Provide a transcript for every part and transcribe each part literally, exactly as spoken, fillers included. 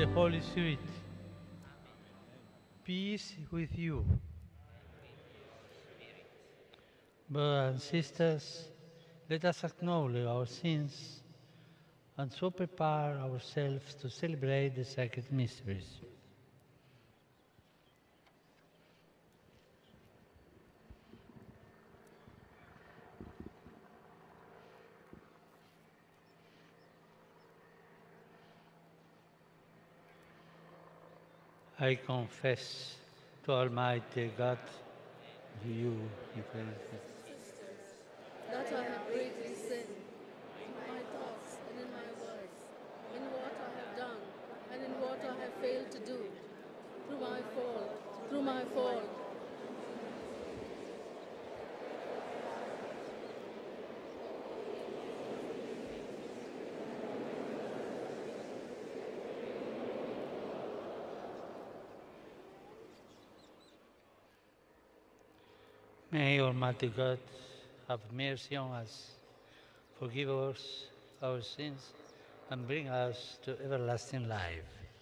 the Holy Spirit. Peace with you. Brothers and sisters, let us acknowledge our sins and so prepare ourselves to celebrate the sacred mysteries. I confess to Almighty God, to you, that I have greatly sinned in my thoughts and in my words, in what I have done and in what I have failed to do, through my fault, through my fault. May Almighty God have mercy on us, forgive us our sins, and bring us to everlasting life.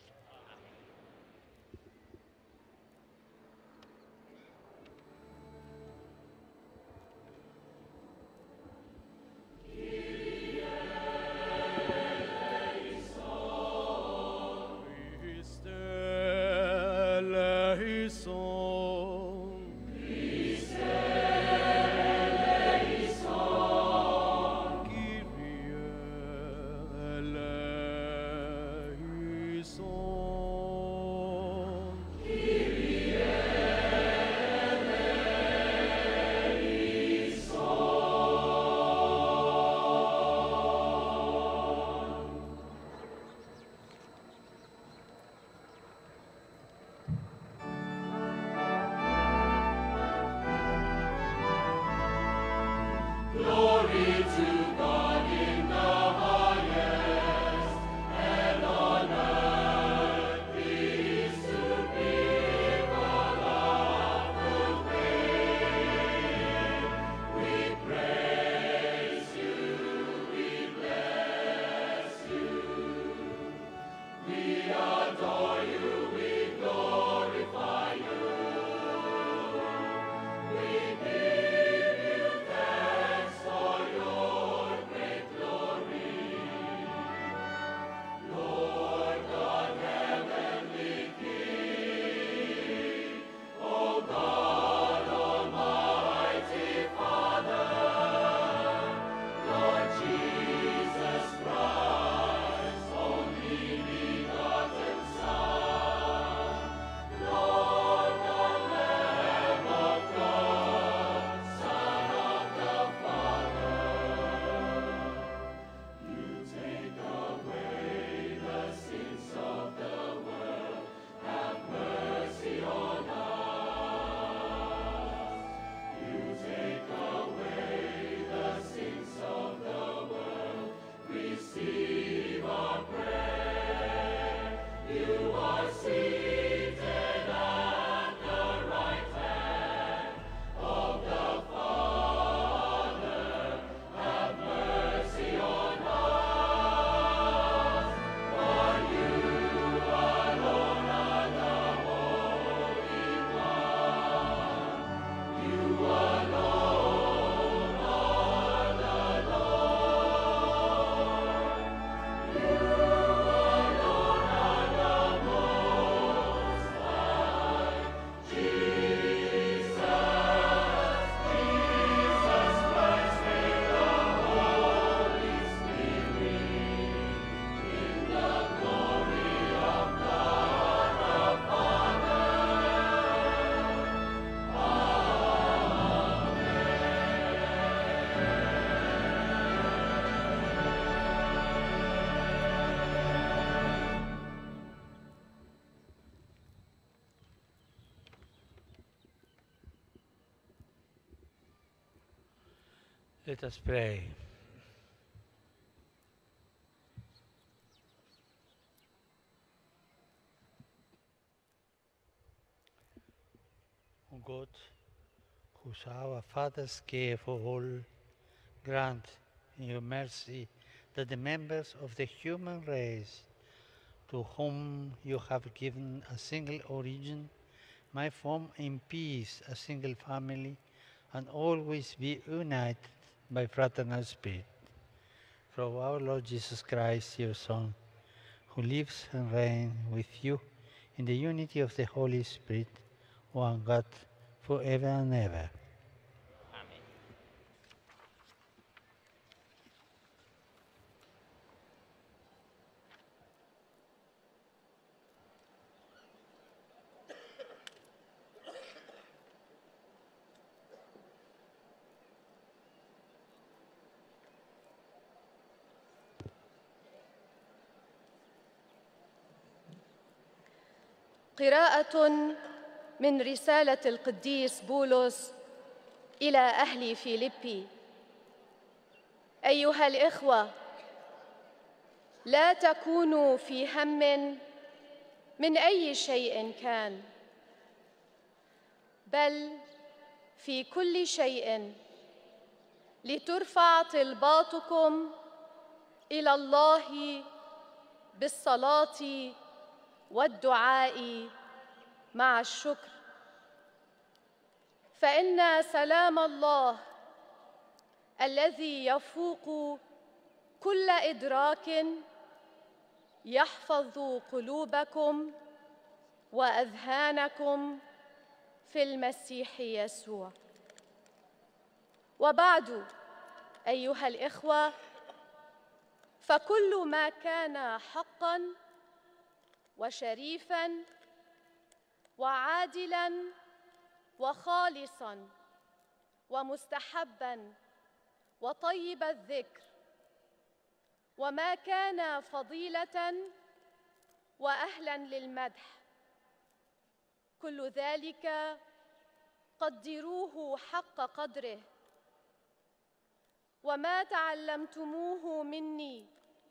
Let us pray. O God, whose our fathers care for all, grant in your mercy that the members of the human race, to whom you have given a single origin, may form in peace a single family and always be united by fraternal spirit. Through our Lord Jesus Christ, your Son, who lives and reigns with you in the unity of the Holy Spirit, one God, forever and ever. Amen. قراءة من رسالة القديس بولس إلى أهل فيلبي. أيها الإخوة، لا تكونوا في هم من أي شيء كان، بل في كل شيء لترفع طلباتكم إلى الله بالصلاة والدعاء مع الشكر، فإن سلام الله الذي يفوق كل إدراك يحفظ قلوبكم وأذهانكم في المسيح يسوع. وبعد أيها الإخوة، فكل ما كان حقاً وشريفاً وعادلاً وخالصاً ومستحباً وطيب الذكر، وما كان فضيلة وأهلاً للمدح، كل ذلك قدروه حق قدره. وما تعلمتموه مني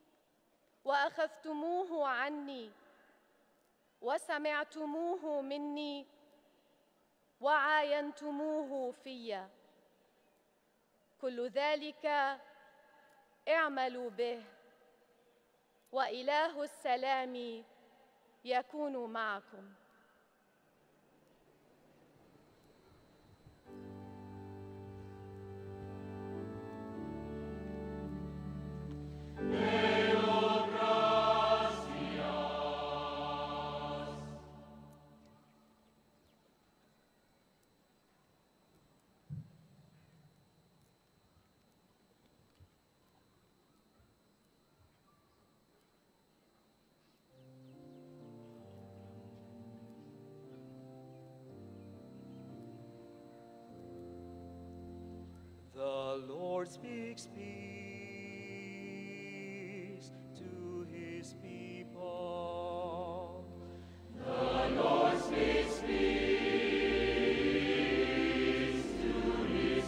وأخذتموه عني وسمعتموه مني وعاينتموه في، كل ذلك اعملوا به، وإله السلام يكون معكم. The Lord speaks peace to his people. The Lord speaks peace to his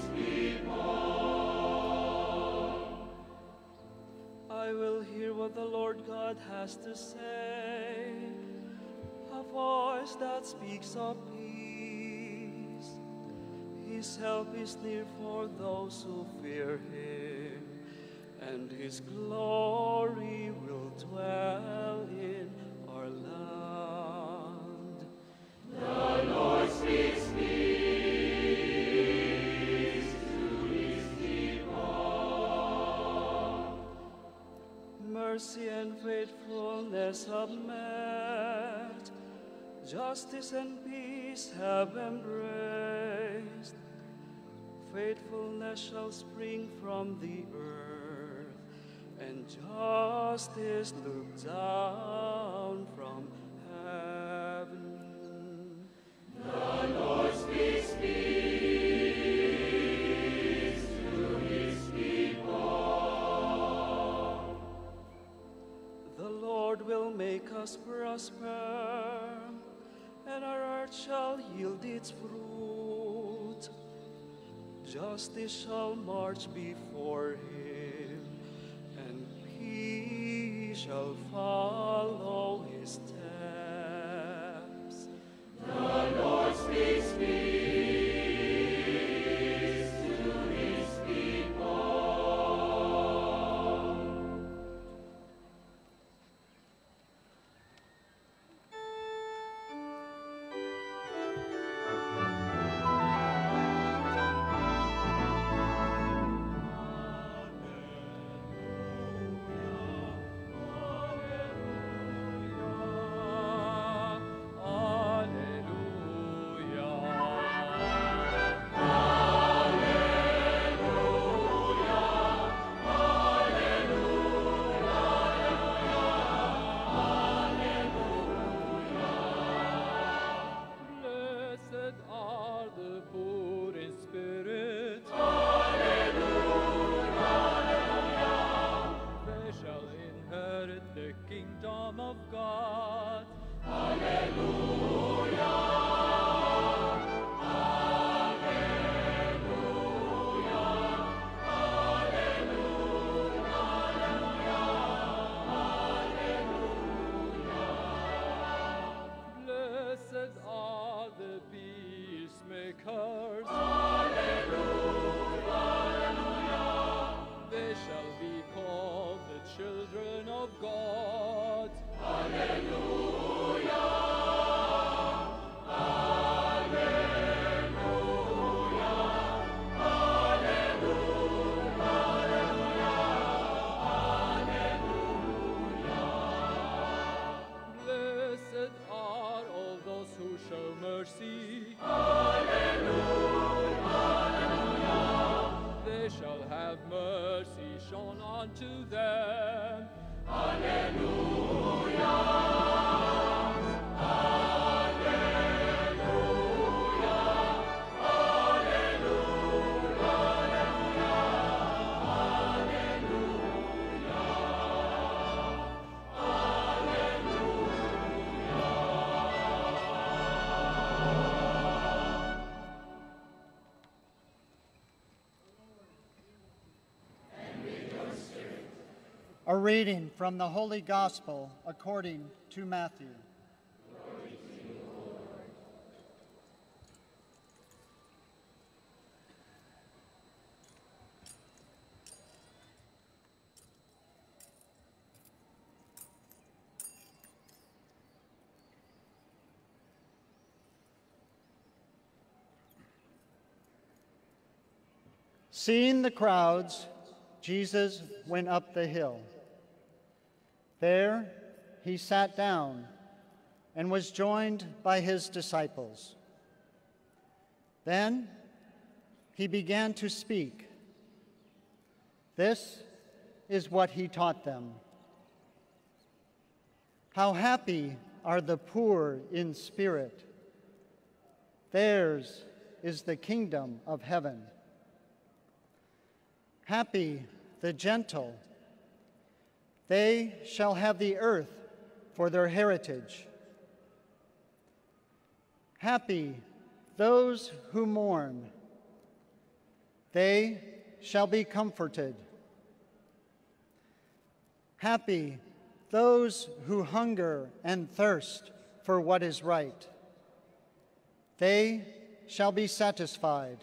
people. I will hear what the Lord God has to say, a voice that speaks of peace. His help is near for those who fear him, and his glory will dwell in our land. The Lord speaks peace to his people. Mercy and faithfulness have met, justice and peace have embraced. Faithfulness shall spring from the earth, and justice look down from heaven. The Lord speaks peace to his people. The Lord will make us prosper, and our earth shall yield its fruit. Justice shall march before him, and peace shall follow his steps. The Lord speaks peace to his people. reading from the Holy Gospel according to Matthew. Seeing the crowds, Jesus went up the hill. There he sat down and was joined by his disciples. Then he began to speak. This is what he taught them. How happy are the poor in spirit. Theirs is the kingdom of heaven. Happy the gentle. They shall have the earth for their heritage. Happy those who mourn. They shall be comforted. Happy those who hunger and thirst for what is right. They shall be satisfied.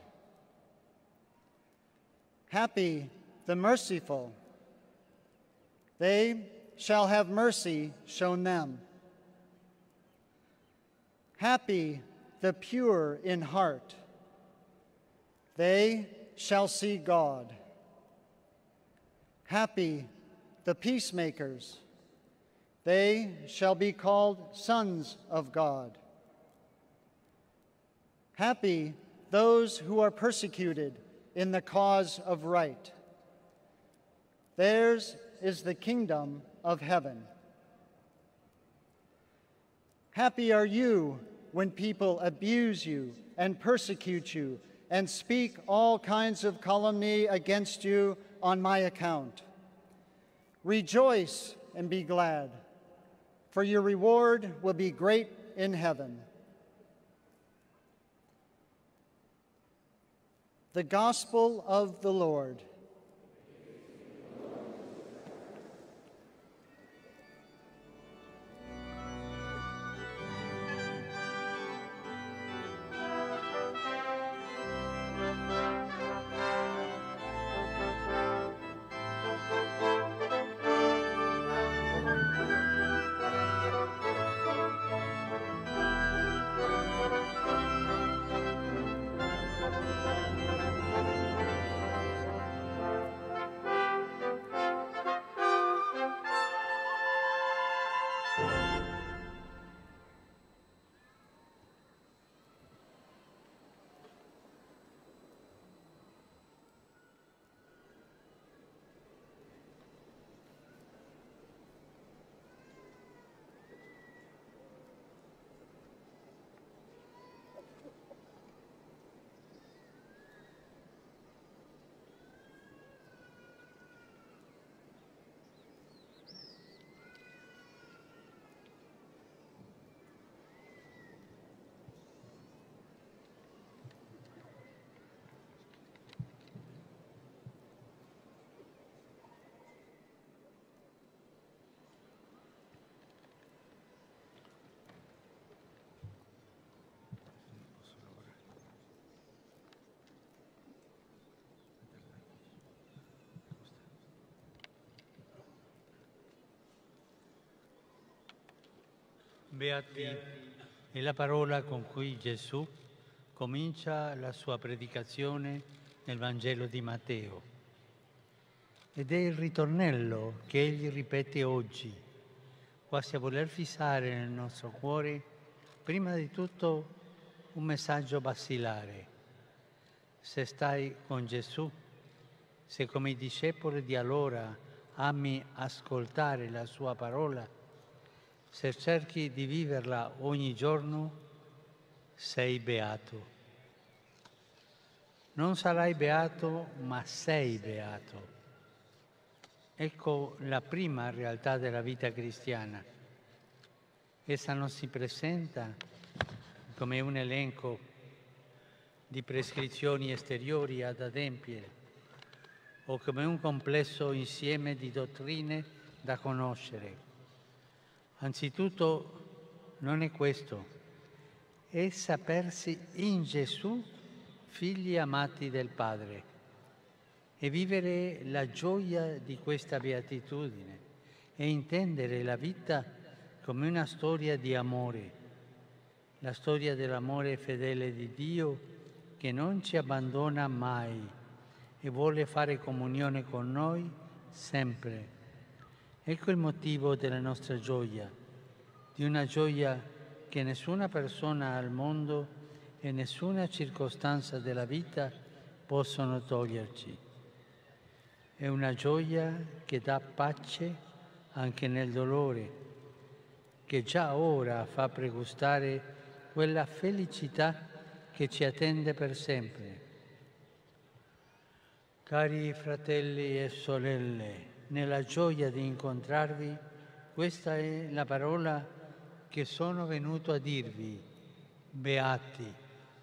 Happy the merciful. They shall have mercy shown them. Happy the pure in heart. They shall see God. Happy the peacemakers. They shall be called sons of God. Happy those who are persecuted in the cause of right. Theirs is the kingdom of heaven. Happy are you when people abuse you and persecute you and speak all kinds of calumny against you on my account. Rejoice and be glad, for your reward will be great in heaven. The Gospel of the Lord. Beati è la parola con cui Gesù comincia la sua predicazione nel Vangelo di Matteo. Ed è il ritornello che egli ripete oggi, quasi a voler fissare nel nostro cuore, prima di tutto, un messaggio basilare. Se stai con Gesù, se come i discepoli di allora ami ascoltare la sua parola, se cerchi di viverla ogni giorno, sei beato. Non sarai beato, ma sei beato. Ecco la prima realtà della vita cristiana. Essa non si presenta come un elenco di prescrizioni esteriori ad adempiere o come un complesso insieme di dottrine da conoscere. Anzitutto non è questo, è sapersi in Gesù figli amati del Padre e vivere la gioia di questa beatitudine e intendere la vita come una storia di amore, la storia dell'amore fedele di Dio che non ci abbandona mai e vuole fare comunione con noi sempre. Ecco il motivo della nostra gioia, di una gioia che nessuna persona al mondo e nessuna circostanza della vita possono toglierci. È una gioia che dà pace anche nel dolore, che già ora fa pregustare quella felicità che ci attende per sempre. Cari fratelli e sorelle, nella gioia di incontrarvi, questa è la parola che sono venuto a dirvi, beati.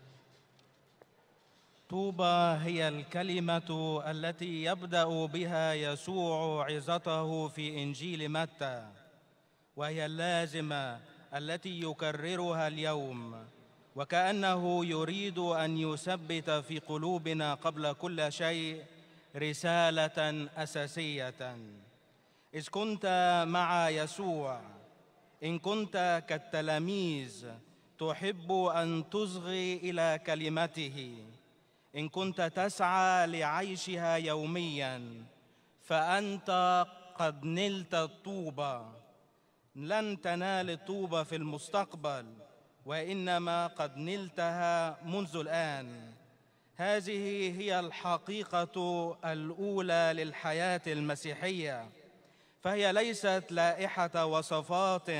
طوبى هي الكلمة التي يبدأ بها يسوع عظته في إنجيل متى، وهي اللازمة التي يكررها اليوم، وكأنه يريد أن يثبت في قلوبنا قبل كل شيء رسالة أساسية. إذ كنت مع يسوع، إن كنت كالتلاميذ تحب أن تصغي إلى كلمته، إن كنت تسعى لعيشها يومياً، فأنت قد نلت الطوبى. لن تنال الطوبى في المستقبل، وإنما قد نلتها منذ الآن. هذه هي الحقيقة الأولى للحياة المسيحية، فهي ليست لائحة وصفات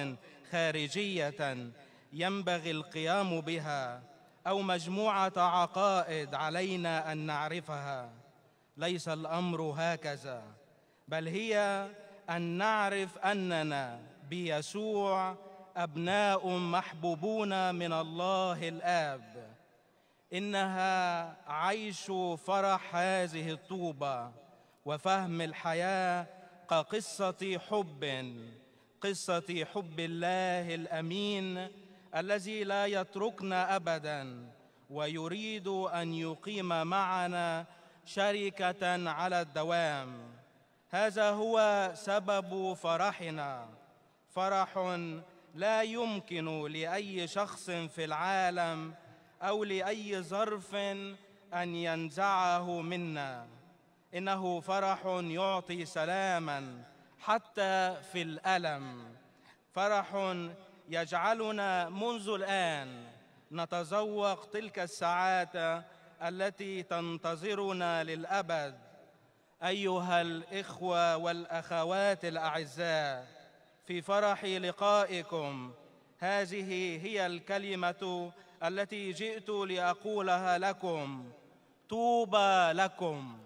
خارجية ينبغي القيام بها أو مجموعة عقائد علينا أن نعرفها. ليس الأمر هكذا، بل هي أن نعرف أننا بيسوع أبناء محبوبون من الله الآب. إنها عيش فرح هذه الطوبة وفهم الحياة كقصة حب، قصة حب الله الأمين الذي لا يتركنا أبداً ويريد أن يقيم معنا شركة على الدوام. هذا هو سبب فرحنا، فرح لا يمكن لأي شخص في العالم أو لأي ظرف أن ينزعه منا. إنه فرح يعطي سلاماً حتى في الألم، فرح يجعلنا منذ الآن نتذوق تلك السعادة التي تنتظرنا للأبد. أيها الإخوة والأخوات الأعزاء، في فرح لقائكم هذه هي الكلمة التي جئت لأقولها لكم: طوبى لكم.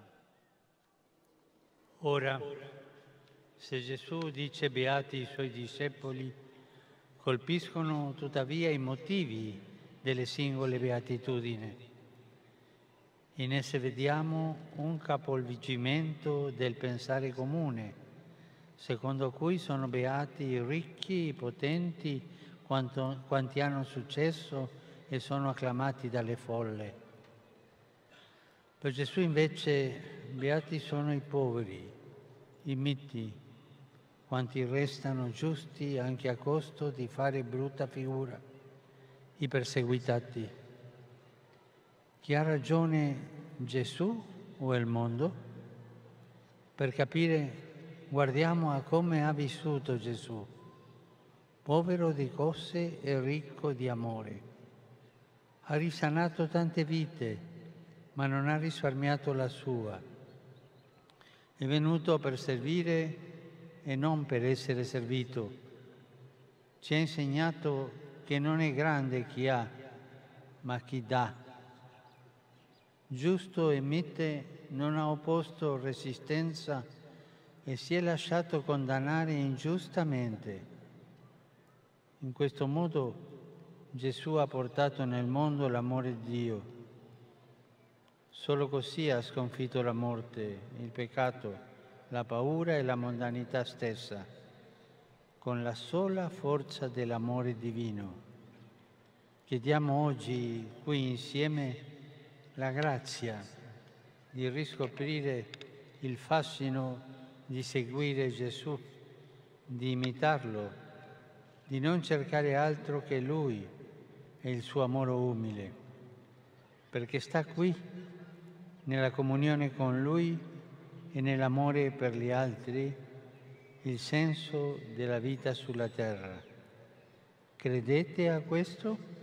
Ora, se Gesù dice beati i suoi discepoli, colpiscono tuttavia i motivi delle singole beatitudini. In esse vediamo un capovolgimento del pensare comune, secondo cui sono beati i ricchi, i potenti, quanto, quanti hanno successo e sono acclamati dalle folle. Per Gesù invece beati sono i poveri, i miti, quanti restano giusti anche a costo di fare brutta figura, i perseguitati. Chi ha ragione, Gesù o il mondo? Per capire, guardiamo a come ha vissuto Gesù, povero di cose e ricco di amore. Ha risanato tante vite, ma non ha risparmiato la sua. È venuto per servire e non per essere servito. Ci ha insegnato che non è grande chi ha, ma chi dà. Giusto e mite non ha opposto resistenza e si è lasciato condannare ingiustamente. In questo modo Gesù ha portato nel mondo l'amore di Dio. Solo così ha sconfitto la morte, il peccato, la paura e la mondanità stessa, con la sola forza dell'amore divino. Chiediamo oggi qui insieme la grazia di riscoprire il fascino di seguire Gesù, di imitarlo, di non cercare altro che Lui e il suo amore umile, perché sta qui, nella comunione con Lui e nell'amore per gli altri, il senso della vita sulla terra. Credete a questo?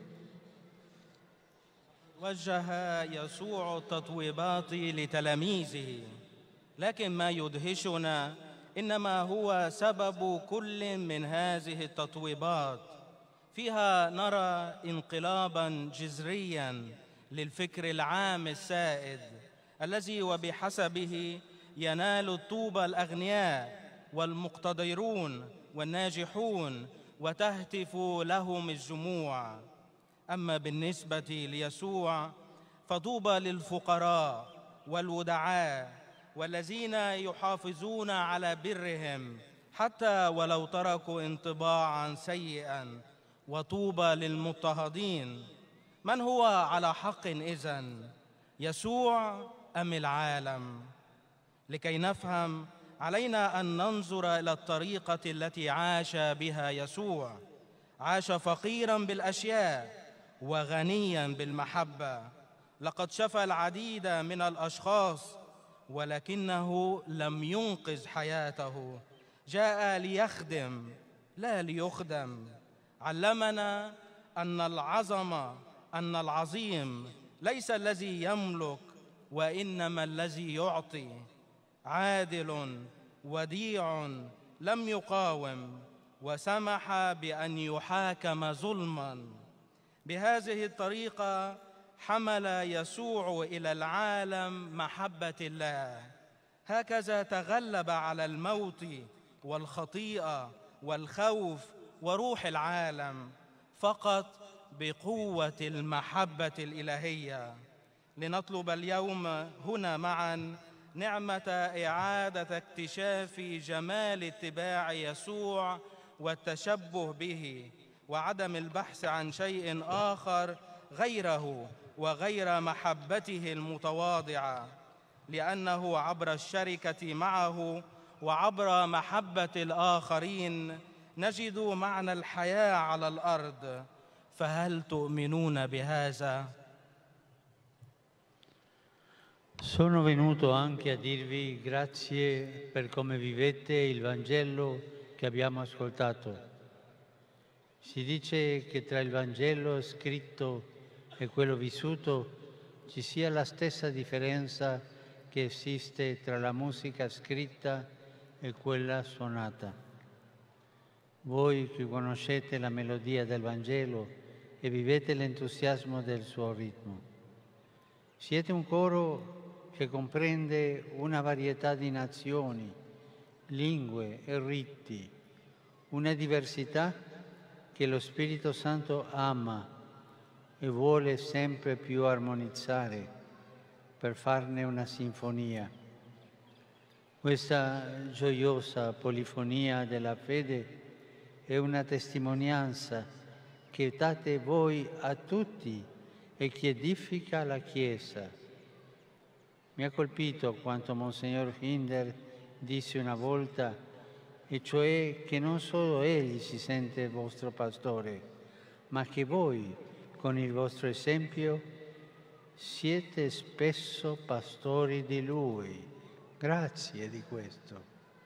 وجه يسوع التطويبات لتلاميذه، لكن ما يدهشنا إنما هو سبب كل من هذه التطويبات. فيها نرى انقلاباً جذرياً للفكر العام السائد الذي وبحسبه ينال الطوبى الأغنياء والمقتدرون والناجحون وتهتف لهم الجموع. أما بالنسبة ليسوع فطوبى للفقراء والودعاء والذين يحافظون على برهم حتى ولو تركوا انطباعاً سيئاً، وطوبى للمضطهدين. من هو على حق إذن، يسوع أم العالم؟ لكي نفهم علينا أن ننظر إلى الطريقة التي عاش بها يسوع. عاش فقيراً بالأشياء وغنياً بالمحبة. لقد شفى العديد من الأشخاص ولكنه لم ينقذ حياته. جاء ليخدم لا ليخدم. علمنا أن العظمة أن العظيم ليس الذي يملك وإنما الذي يعطي. عادل وديع لم يقاوم وسمح بأن يحاكم ظلماً. بهذه الطريقة حمل يسوع إلى العالم محبة الله. هكذا تغلب على الموت والخطيئة والخوف وروح العالم فقط بقوة المحبة الإلهية. لنطلب اليوم هنا معاً نعمة إعادة اكتشاف جمال اتباع يسوع والتشبه به، وعدم البحث عن شيء آخر غيره وغير محبته المتواضعة، لأنه عبر الشركة معه وعبر محبة الآخرين نجد معنى الحياة على الأرض. فهل تؤمنون بهذا؟ Sono venuto anche a dirvi grazie per come vivete il Vangelo che abbiamo ascoltato. Si dice che tra il Vangelo scritto e quello vissuto ci sia la stessa differenza che esiste tra la musica scritta e quella suonata. Voi che conoscete la melodia del Vangelo e vivete l'entusiasmo del suo ritmo, siete un coro che comprende una varietà di nazioni, lingue e riti, una diversità che lo Spirito Santo ama e vuole sempre più armonizzare per farne una sinfonia. Questa gioiosa polifonia della fede è una testimonianza che date voi a tutti e che edifica la Chiesa. Mi ha colpito quanto Monsignor Hinder disse una volta, e cioè che non solo Egli si sente vostro pastore, ma che voi, con il vostro esempio, siete spesso pastori di Lui. Grazie di questo.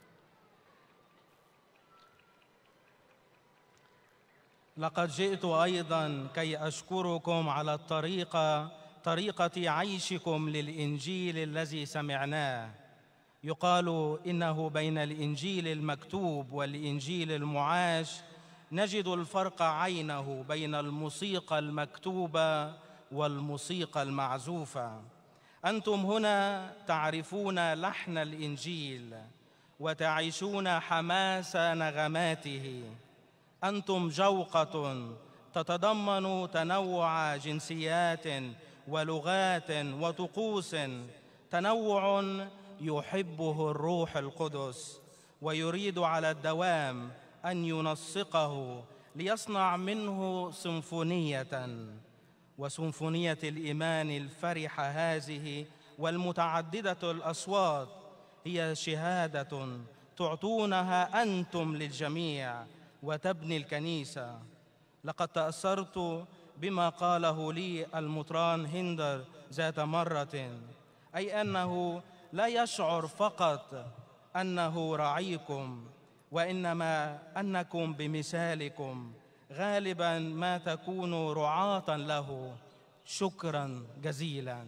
لقد جئت أيضاً كي أشكركم على الطريقة طريقة عيشكم للإنجيل الذي سمعناه. يقال إنه بين الإنجيل المكتوب والإنجيل المعاش نجد الفرق عينه بين الموسيقى المكتوبة والموسيقى المعزوفة. أنتم هنا تعرفون لحن الإنجيل وتعيشون حماس نغماته. أنتم جوقة تتضمن تنوع جنسيات ولغات وطقوس، تنوع يحبه الروح القدس ويريد على الدوام أن ينسقه ليصنع منه سيمفونية، وسيمفونية الإيمان الفرحة هذه والمتعددة الأصوات هي شهادة تعطونها أنتم للجميع وتبني الكنيسة. لقد تأثرت بما قاله لي المطران هندر ذات مرة، أي أنه لا يشعر فقط أنه راعيكم، وإنما أنكم بمثالكم غالباً ما تكونوا رعاة له. شكراً جزيلاً.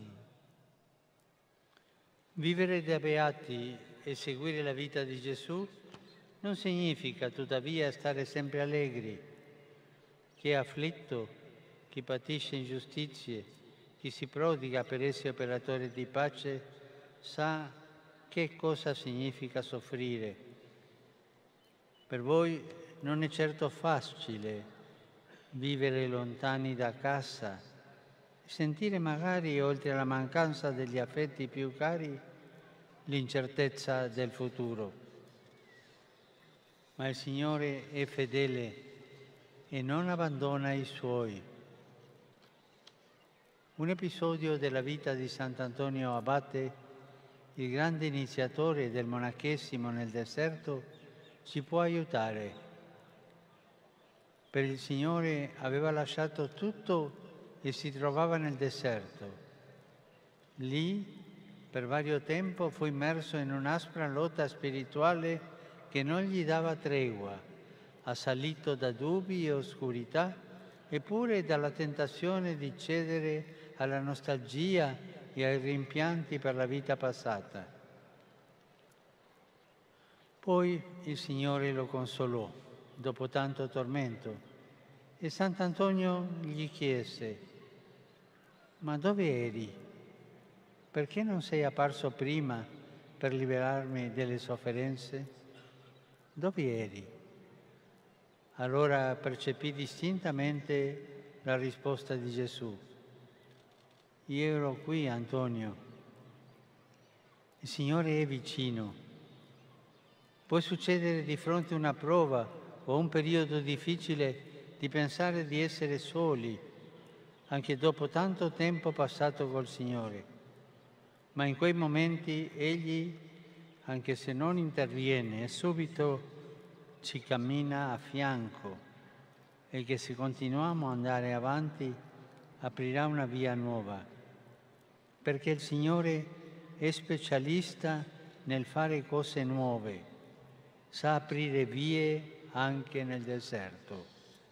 Vivere da beati e seguire la vita di Gesù non significa tuttavia stare sempre allegri. Chi è afflitto, chi patisce ingiustizie, chi si prodiga per essere operatore di pace, sa che cosa significa soffrire. Per voi non è certo facile vivere lontani da casa, sentire magari, oltre alla mancanza degli affetti più cari, l'incertezza del futuro. Ma il Signore è fedele e non abbandona i Suoi. Un episodio della vita di Sant'Antonio Abate, il grande iniziatore del monachesimo nel deserto, ci può aiutare. Per il Signore aveva lasciato tutto e si trovava nel deserto. Lì, per vario tempo, fu immerso in un'aspra lotta spirituale che non gli dava tregua, assalito da dubbi e oscurità, eppure dalla tentazione di cedere alla nostalgia e ai rimpianti per la vita passata. Poi il Signore lo consolò, dopo tanto tormento, e Sant'Antonio gli chiese: «Ma dove eri? Perché non sei apparso prima per liberarmi delle sofferenze? Dove eri?» Allora percepì distintamente la risposta di Gesù: «Io ero qui, Antonio. Il Signore è vicino». Può succedere di fronte a una prova o un periodo difficile di pensare di essere soli, anche dopo tanto tempo passato col Signore. Ma in quei momenti Egli, anche se non interviene, subito ci cammina a fianco, e che se continuiamo ad andare avanti aprirà una via nuova, perché il Signore è specialista nel fare cose nuove, sa aprire vie anche nel deserto.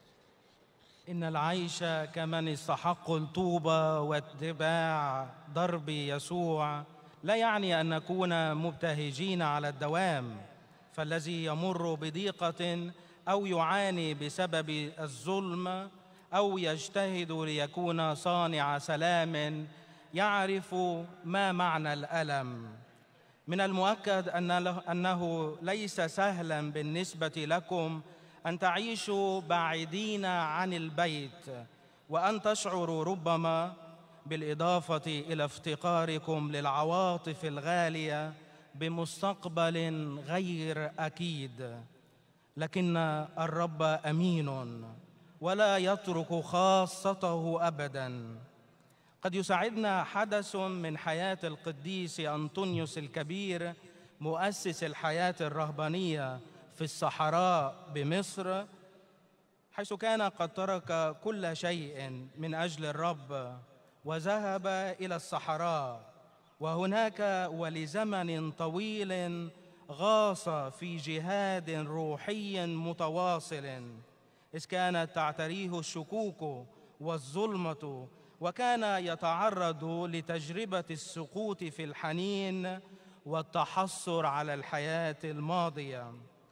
إن العيش كمن يستحق الطوبة واتباع درب يسوع لا يعني أن نكون مبتهجين على الدوام، فالذي يمر بضيقة أو يعاني بسبب الظلم أو يجتهد ليكون صانع سلام يعرف ما معنى الألم. من المؤكد أنه ليس سهلا بالنسبة لكم أن تعيشوا بعيدين عن البيت، وأن تشعروا ربما بالإضافة إلى افتقاركم للعواطف الغالية بمستقبل غير أكيد. لكن الرب أمين ولا يترك خاصته أبداً. قد يساعدنا حدث من حياة القديس أنطونيوس الكبير مؤسس الحياة الرهبانية في الصحراء بمصر، حيث كان قد ترك كل شيء من أجل الرب وذهب إلى الصحراء، وهناك ولزمن طويل غاص في جهاد روحي متواصل، إذ كانت تعتريه الشكوك والظلمة، وكان يتعرض لتجربة السقوط في الحنين والتحسر على الحياة الماضية.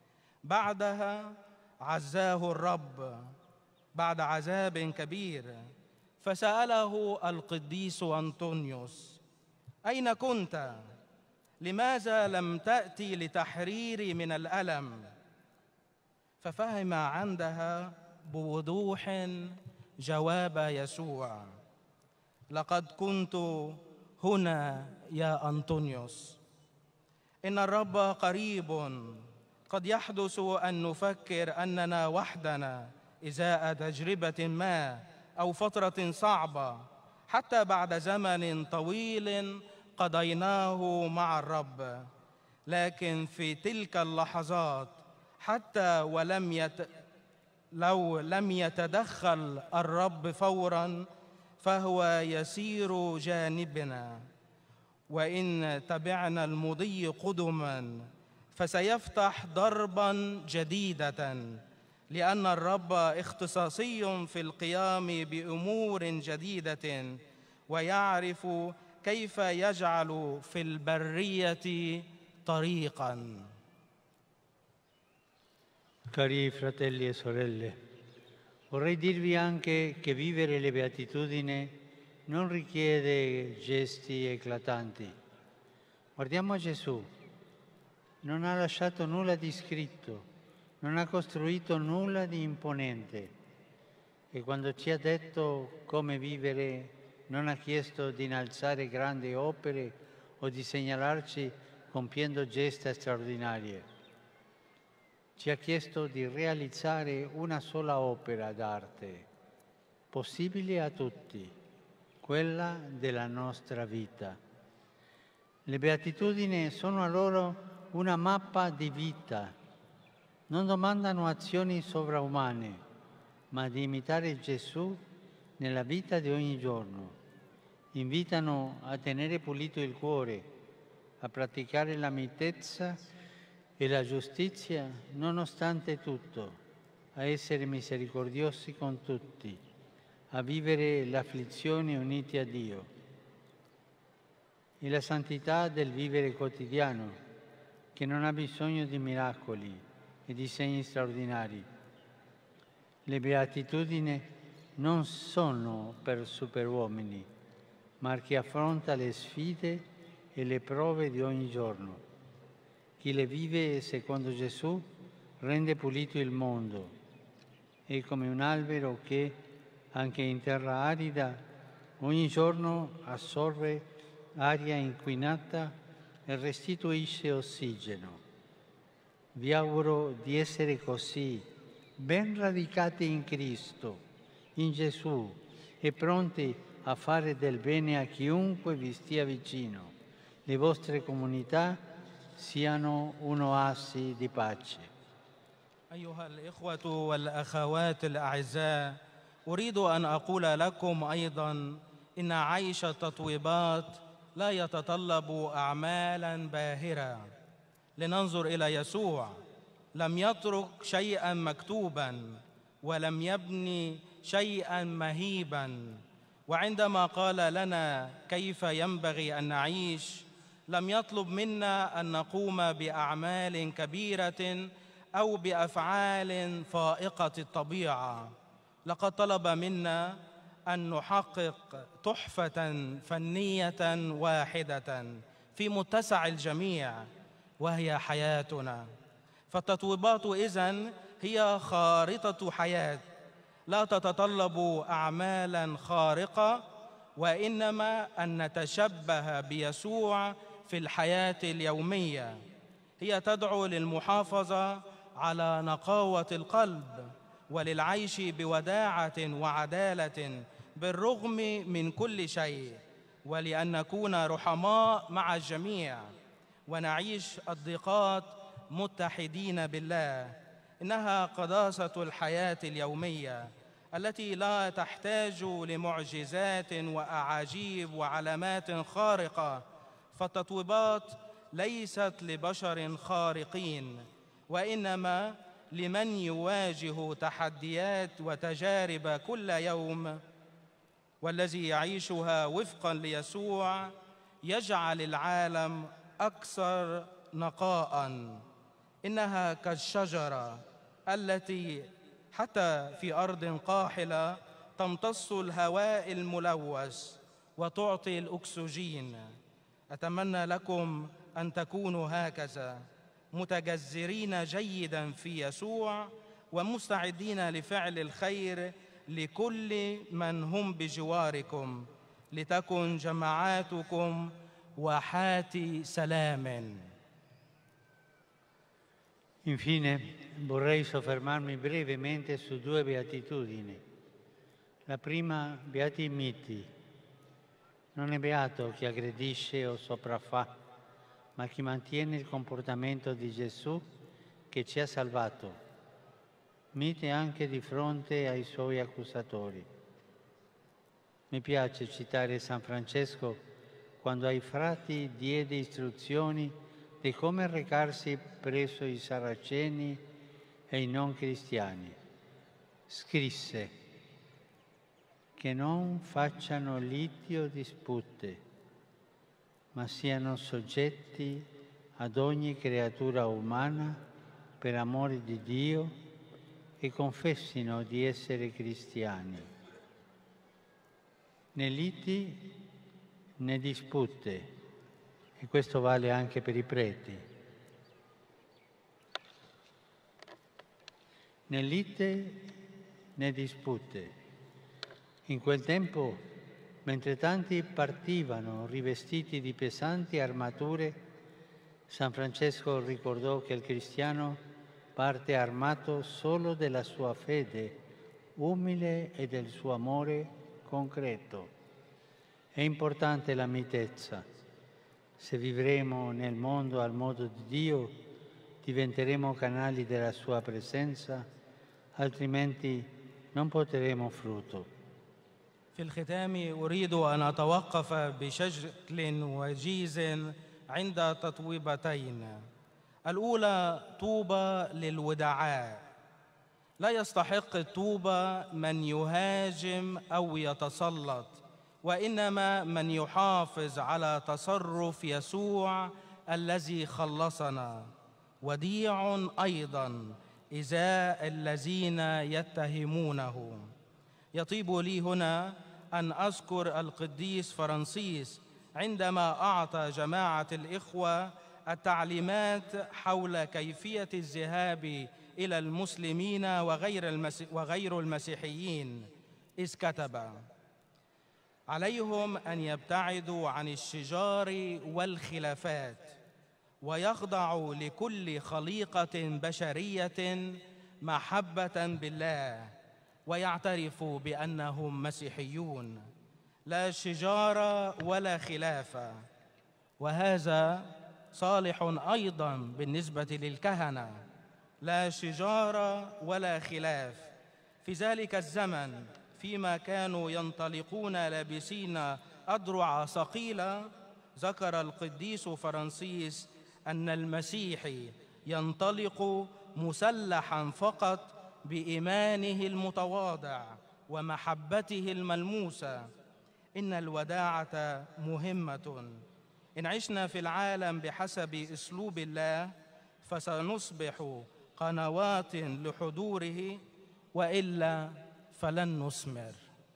بعدها عزاه الرب بعد عذاب كبير، فسأله القديس أنطونيوس: أين كنت؟ لماذا لم تأتي لتحريري من الألم؟ ففهم عندها بوضوح جواب يسوع: لقد كنت هنا يا أنطونيوس. إن الرب قريب. قد يحدث أن نفكر أننا وحدنا إزاء تجربة ما أو فترة صعبة، حتى بعد زمن طويل قضيناه مع الرب. لكن في تلك اللحظات حتى ولم يت... لو لم يتدخل الرب فوراً فهو يسير جانبنا، وإن تبعنا المضي قدماً فسيفتح درباً جديدة، لأن الرب اختصاصي في القيام بأمور جديدة ويعرف كيف يجعل في البرية طريقاً. Cari fratelli e sorelle, vorrei dirvi anche che vivere le beatitudini non richiede gesti eclatanti. Guardiamo a Gesù. Non ha lasciato nulla di scritto, non ha costruito nulla di imponente e quando ci ha detto come vivere non ha chiesto di innalzare grandi opere o di segnalarci compiendo gesta straordinarie. Ci ha chiesto di realizzare una sola opera d'arte, possibile a tutti, quella della nostra vita. Le beatitudini sono a loro una mappa di vita. Non domandano azioni sovraumane, ma di imitare Gesù nella vita di ogni giorno. Invitano a tenere pulito il cuore, a praticare la mitezza e la giustizia nonostante tutto, a essere misericordiosi con tutti, a vivere le afflizioni uniti a Dio. E la santità del vivere quotidiano, che non ha bisogno di miracoli e di segni straordinari. Le beatitudini non sono per superuomini, ma chi affronta le sfide e le prove di ogni giorno. Chi le vive secondo Gesù rende pulito il mondo. È come un albero che, anche in terra arida, ogni giorno assorbe aria inquinata e restituisce ossigeno. Vi auguro di essere così, ben radicati in Cristo, in Gesù, e pronti a fare del bene a chiunque vi stia vicino. Le vostre comunità siano un'oasi di pace. أيها الإخوة والأخوات الأعزاء، أريد أن أقول لكم أيضاً إن عيش التطويبات لا يتطلب أعمالاً باهرة. لننظر إلى يسوع، لم يترك شيئاً مكتوباً ولم يبني شيئاً مهيباً، وعندما قال لنا كيف ينبغي أن نعيش لم يطلب منا أن نقوم بأعمال كبيرة أو بأفعال فائقة الطبيعة. لقد طلب منا أن نحقق تحفة فنية واحدة في متسع الجميع، وهي حياتنا. فالتطويبات إذن هي خارطة حياة لا تتطلب أعمالاً خارقة، وإنما أن نتشبه بيسوع في الحياة اليومية. هي تدعو للمحافظة على نقاوة القلب وللعيش بوداعة وعدالة بالرغم من كل شيء، ولأن نكون رحماء مع الجميع ونعيش الضيقات متحدين بالله. إنها قداسة الحياة اليومية التي لا تحتاج لمعجزات وأعاجيب وعلامات خارقة. فالتطويبات ليست لبشر خارقين، وإنما لمن يواجه تحديات وتجارب كل يوم، والذي يعيشها وفقاً ليسوع يجعل العالم أكثر نقاءً. إنها كالشجرة التي حتى في أرض قاحلة تمتص الهواء الملوث وتعطي الأكسجين. أتمنى لكم أن تكونوا هكذا، متجذرين جيداً في يسوع ومستعدين لفعل الخير لكل من هم بجواركم، لتكن جماعاتكم واحات سلام. Infine vorrei soffermarmi brevemente su due beatitudini. La prima, beati i miti. Non è beato chi aggredisce o sopraffa, ma chi mantiene il comportamento di Gesù che ci ha salvato, mite anche di fronte ai suoi accusatori. Mi piace citare San Francesco quando ai frati diede istruzioni di come recarsi presso i saraceni e i non cristiani. Scrisse che non facciano liti o dispute, ma siano soggetti ad ogni creatura umana per amore di Dio e confessino di essere cristiani. Né liti né dispute, e questo vale anche per i preti. Né lite né dispute. In quel tempo, mentre tanti partivano rivestiti di pesanti armature, San Francesco ricordò che il cristiano parte armato solo della sua fede umile e del suo amore concreto. È importante la mitezza. Se vivremo nel mondo al modo di Dio, diventeremo canali della sua presenza, altrimenti non porteremo frutto. في الختام أريد أن أتوقف بشكل وجيز عند تطويبتين. الأولى طوبى للودعاء. لا يستحق الطوبى من يهاجم أو يتسلط، وإنما من يحافظ على تصرف يسوع الذي خلصنا، وديع أيضا إزاء الذين يتهمونه. يطيب لي هنا أن أذكر القديس فرانسيس عندما أعطى جماعة الإخوة التعليمات حول كيفية الذهاب إلى المسلمين وغير, المسي... وغير المسيحيين، إذ كتب: عليهم أن يبتعدوا عن الشجار والخلافات ويخضعوا لكل خليقة بشرية محبة بالله، ويعترفوا بأنهم مسيحيون، لا شجار ولا خلافة. وهذا صالح أيضا بالنسبة للكهنة، لا شجار ولا خلاف. في ذلك الزمن فيما كانوا ينطلقون لابسين أدرع ثقيلة، ذكر القديس فرانسيس أن المسيحي ينطلق مسلحا فقط بإيمانه المتواضع ومحبته الملموسة. إن الوداعة مهمة. إن عشنا في العالم بحسب أسلوب الله فسنصبح قنوات لحضوره، وإلا فلن نثمر.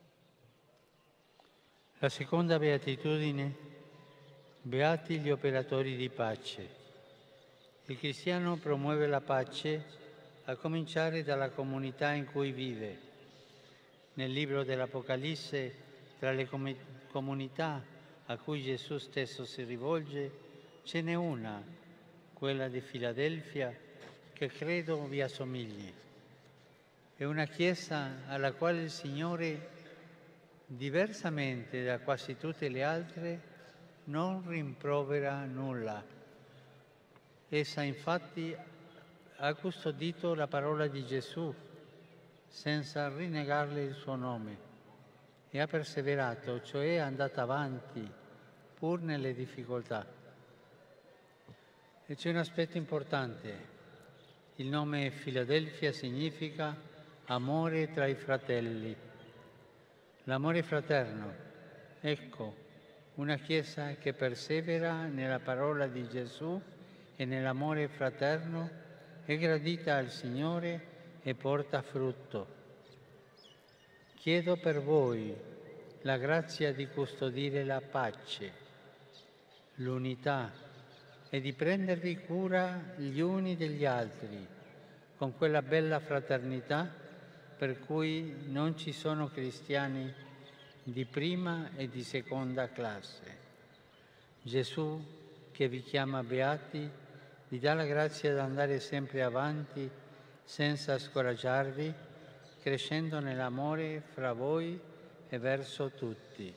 La seconda beatitudine, beati gli operatori di pace. Il cristiano promuove la pace a cominciare dalla comunità in cui vive. Nel libro dell'Apocalisse, tra le com- comunità a cui Gesù stesso si rivolge, ce n'è una, quella di Filadelfia, che credo vi assomigli. È una chiesa alla quale il Signore, diversamente da quasi tutte le altre, non rimprovera nulla. Essa infatti ha custodito la parola di Gesù senza rinnegarle il suo nome e ha perseverato, cioè è andata avanti pur nelle difficoltà. E c'è un aspetto importante. Il nome Filadelfia significa amore tra i fratelli. L'amore fraterno, ecco, una Chiesa che persevera nella parola di Gesù e nell'amore fraterno è gradita al Signore e porta frutto. Chiedo per voi la grazia di custodire la pace, l'unità e di prendervi cura gli uni degli altri con quella bella fraternità per cui non ci sono cristiani di prima e di seconda classe. Gesù, che vi chiama beati, vi dà la grazia di andare sempre avanti senza scoraggiarvi, crescendo nell'amore fra voi e verso tutti.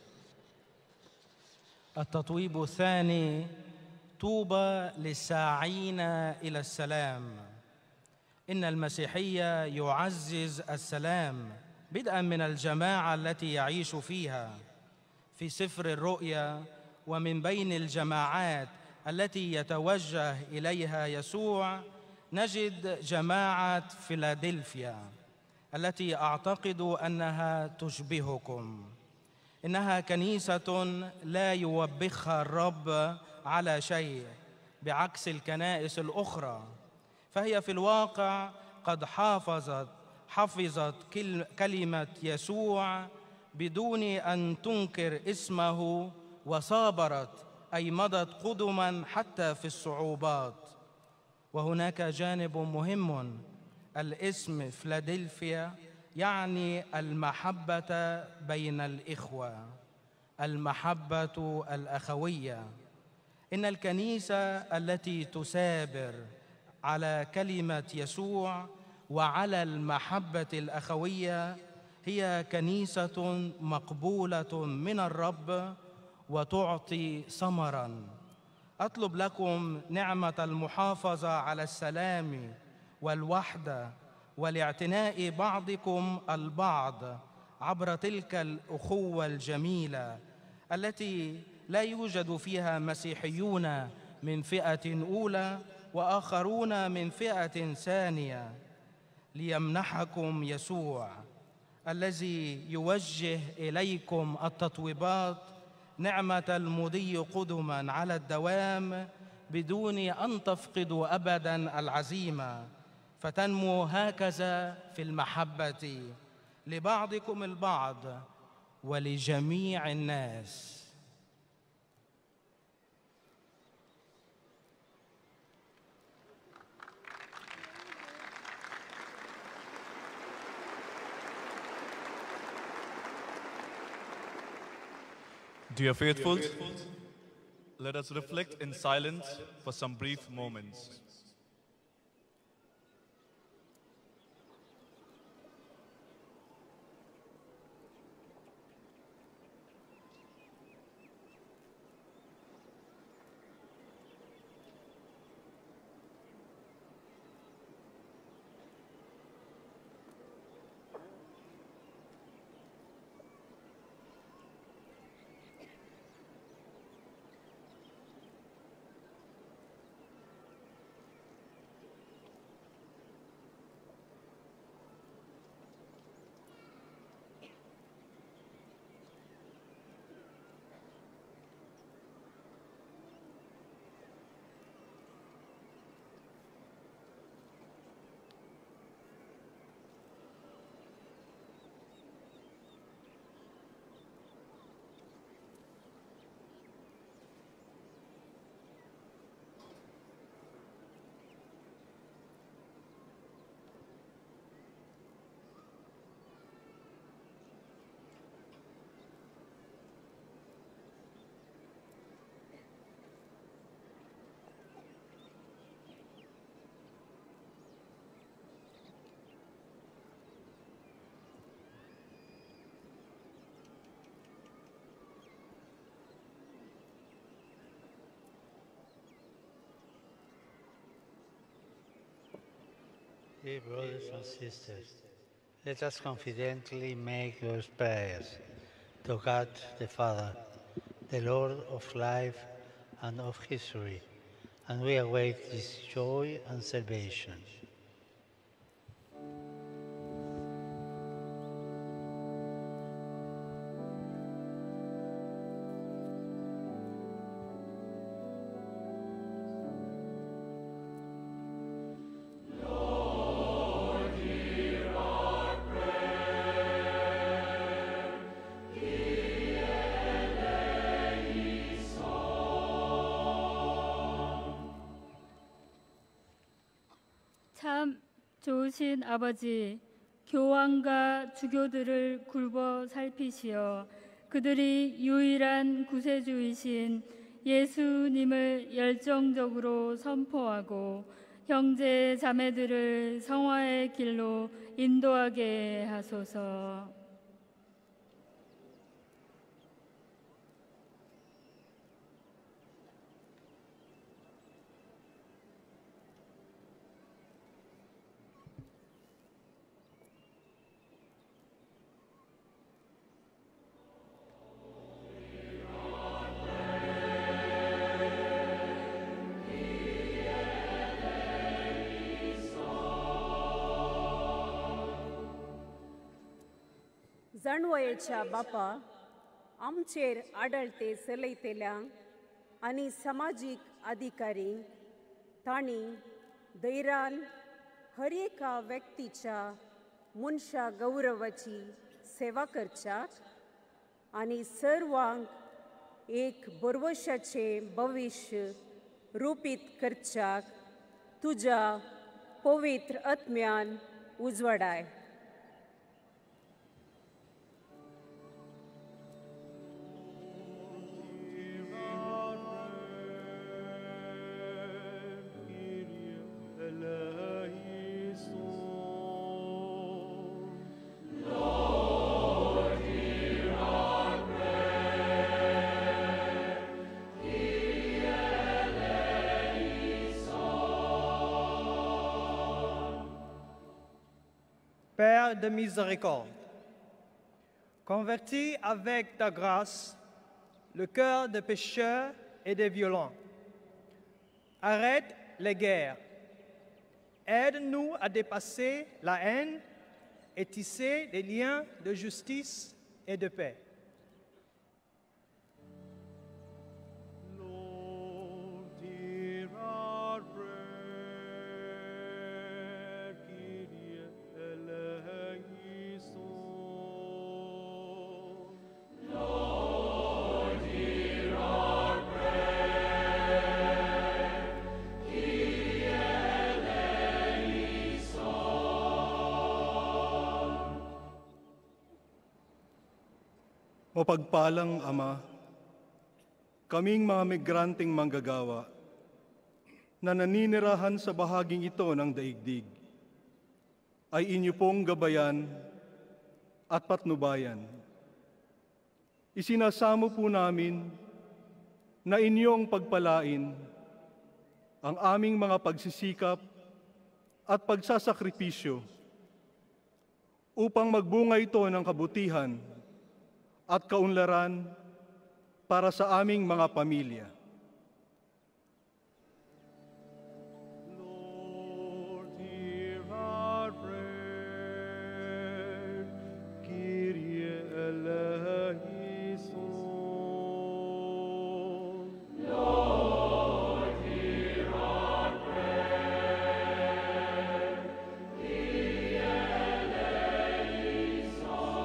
التطويب الثاني: طوبى للساعين إلى السلام. إن المسيحية يعزز السلام بدءا من الجماعة التي يعيش فيها. في سفر الرؤيا: ومن بين الجماعات التي يتوجه إليها يسوع نجد جماعة فيلادلفيا التي أعتقد أنها تشبهكم. إنها كنيسة لا يوبخها الرب على شيء بعكس الكنائس الأخرى، فهي في الواقع قد حافظت حفظت كلمة يسوع بدون أن تنكر اسمه، وصابرت أي مضت قدما حتى في الصعوبات. وهناك جانب مهم: الاسم فيلادلفيا يعني المحبة بين الإخوة، المحبة الأخوية. إن الكنيسة التي تثابر على كلمة يسوع وعلى المحبة الأخوية هي كنيسة مقبولة من الرب وتعطي ثمراً. أطلب لكم نعمة المحافظة على السلام والوحدة والاعتناء بعضكم البعض عبر تلك الأخوة الجميلة التي لا يوجد فيها مسيحيون من فئة أولى وآخرون من فئة ثانية، ليمنحكم يسوع الذي يوجه إليكم التطويبات نعمة المضي قدما على الدوام بدون أن تفقدوا أبدا العزيمة، فتنمو هكذا في المحبة لبعضكم البعض ولجميع الناس. Dear faithful, let us reflect in silence for some brief moments. Dear brothers and sisters, let us confidently make those prayers to God the Father, the Lord of life and of history, and we await His joy and salvation. 참 좋으신 아버지, 교황과 주교들을 굴보 살피시어 그들이 유일한 구세주이신 예수님을 열정적으로 선포하고 형제 자매들을 성화의 길로 인도하게 하소서. जाणवयेच्या बापा आमचेर आडळते चलयतेल्यांक आनी समाजीक अधिकारींक तांणी धैर्यान हर एका व्यक्तीच्या मनशा गौरवाची सेवा करच्याक आनी सर्वांक एक बरवशाचें भविश्य रुपीत करच्याक तुज्या पवित्र आत्म्यान उजवाडाय. Père de miséricorde, convertis avec ta grâce le cœur des pécheurs et des violents. Arrête les guerres. Aide-nous à dépasser la haine et tisser des liens de justice et de paix. Mapagpalang Ama, kaming mga migranteng manggagawa na naninirahan sa bahaging ito ng daigdig, ay inyo pong gabayan at patnubayan. Isinasamo po namin na inyong pagpalain ang aming mga pagsisikap at pagsasakripisyo upang magbunga ito ng kabutihan at kaunlaran para sa aming mga pamilya. Lord, hear our prayer. Kyrie eleison. Lord, hear our prayer. Kyrie eleison.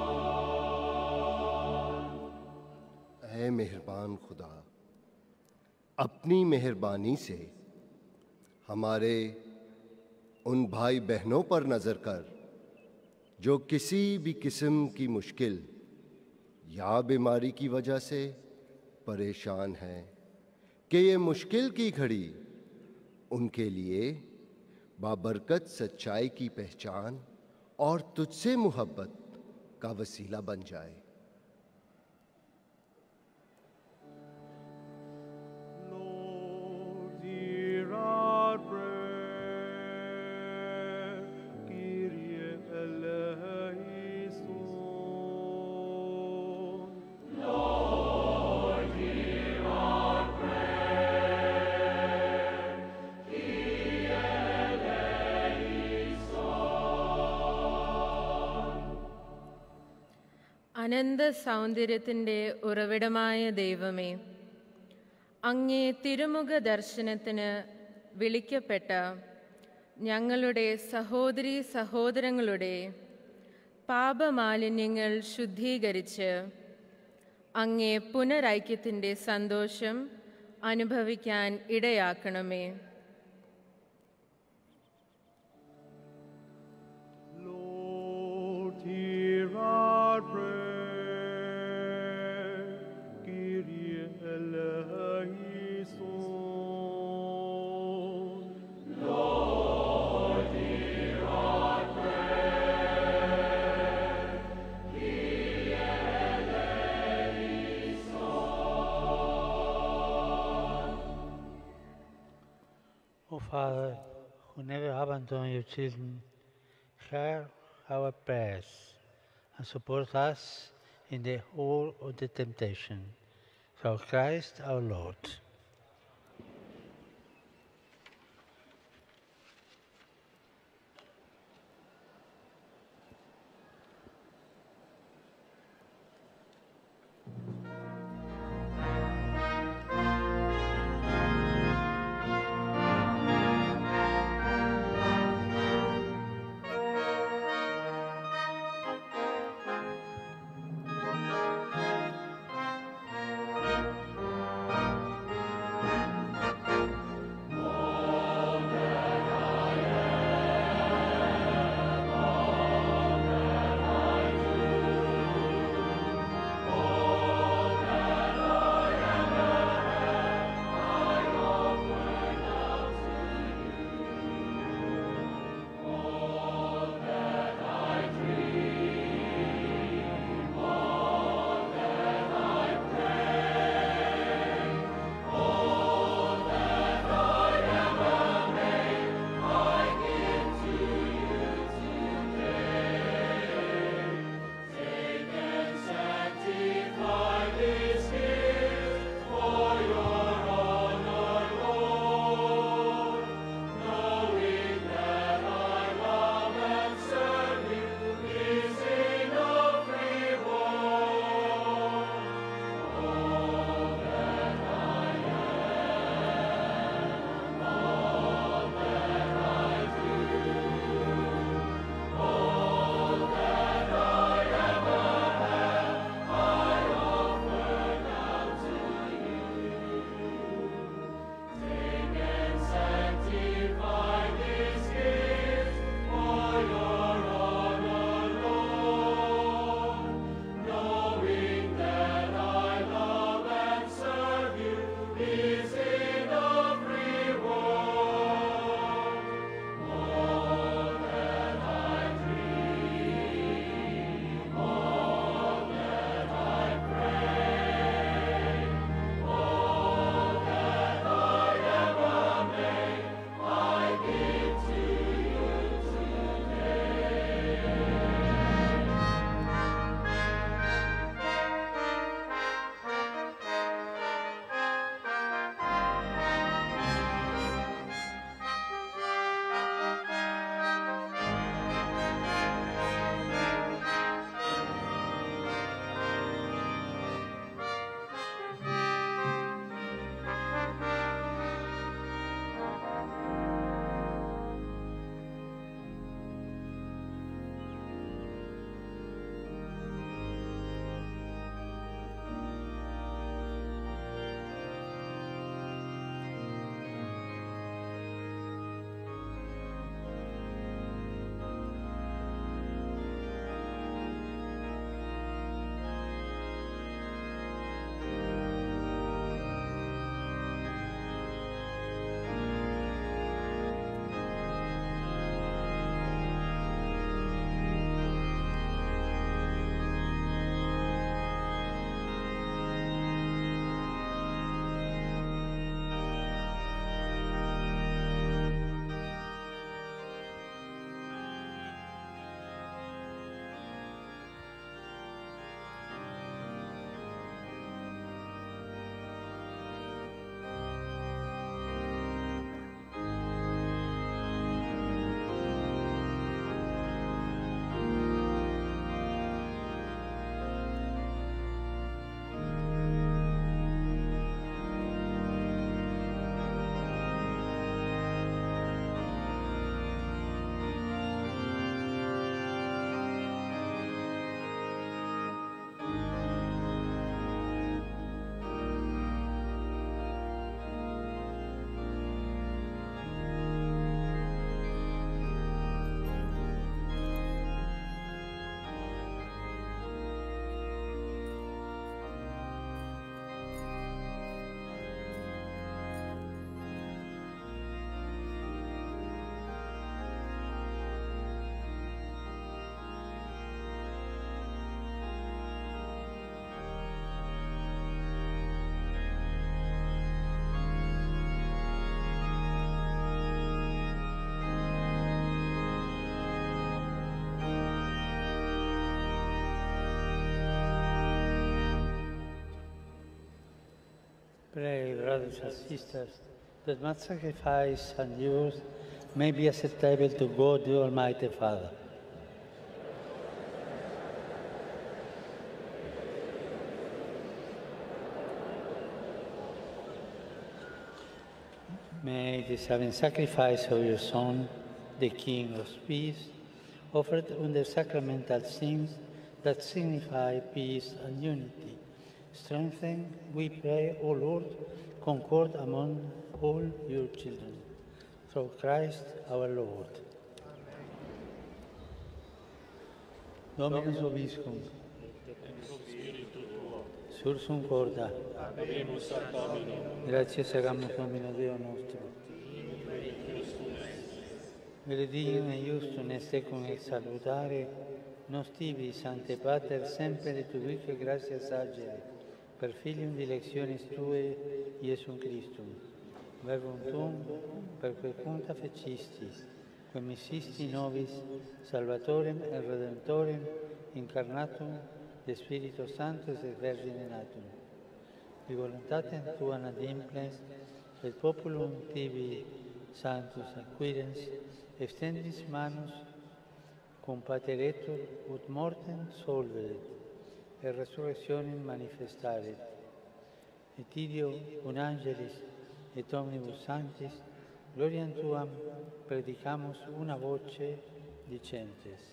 ऐ मेहरबान खुदा, अपनी मेहरबानी से हमारे उन भाई बहनों पर नज़र कर जो किसी भी किस्म की मुश्किल या बीमारी की वजह से परेशान हैं, कि ये मुश्किल की घड़ी उनके लिए बाबरकत सच्चाई की पहचान और तुझसे मोहब्बत का वसीला बन जाए। Hear our prayer. Kyrie eleison. Lord, hear our prayer. Kyrie eleison. അനന്ത സൗന്ദര്യത്തിൻ്റെ ഉറവിടമായ ദൈവമേ, അങ്ങേ തിരുമുഖ ദർശനത്തിന് വിളിക്കപ്പെട്ട ഞങ്ങളുടെ സഹോദരീ സഹോദരങ്ങളുടെ പാപമാലിന്യങ്ങൾ ശുദ്ധീകരിച്ച് അങ്ങേ പുനരൈക്യത്തിൻ്റെ സന്തോഷം അനുഭവിക്കാൻ ഇടയാക്കണമേ. Lord, hear our prayer. Kyrie eleison. Father, who never abandon your children, hear our prayers and support us in the whole of the temptation. Through Christ our Lord. Pray, brothers and sisters, that my sacrifice and yours may be acceptable to God the Almighty Father. May the saving sacrifice of your Son, the King of peace, offered under sacramental scenes that signify peace and unity, strengthen, we pray, O Lord, concord among all your children. Through Christ our Lord. Dominus vobiscum. Sursum corda. Gratias agamus Domino Deo nostro. Benedignum e iustum est tecum ex salutare, nos tibi, Sancte Pater, sempre tu vice gratia sagere, per filium dilectionis Tue, Iesum Christum, verbum Tuum, per quel punta fecisti, quem missisti nobis, Salvatorem et Redemptorem, incarnatum de Spiritu Sanctus et Vergine natum. Di voluntatem Tua adimplens, et populum Tibi Sanctus acquirens, extendis manus, compateretur, ut mortem solveret, et resurrectionem manifestaret. Et ideo un angelis et omnibus sanctis, gloriam Tuam predicamus una voce dicentes.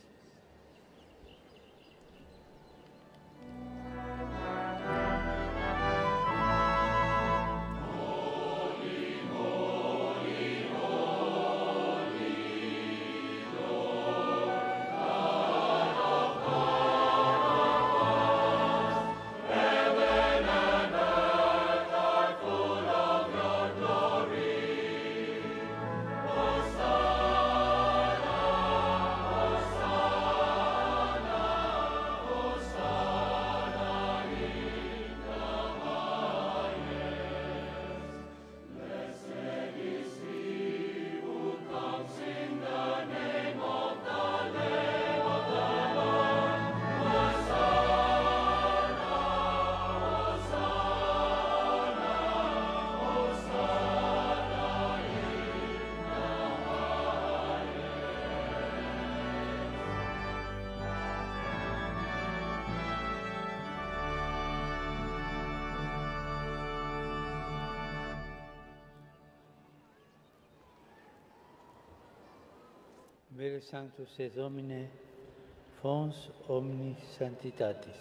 Vere Sanctus et Domine, fons omnis sanctitatis.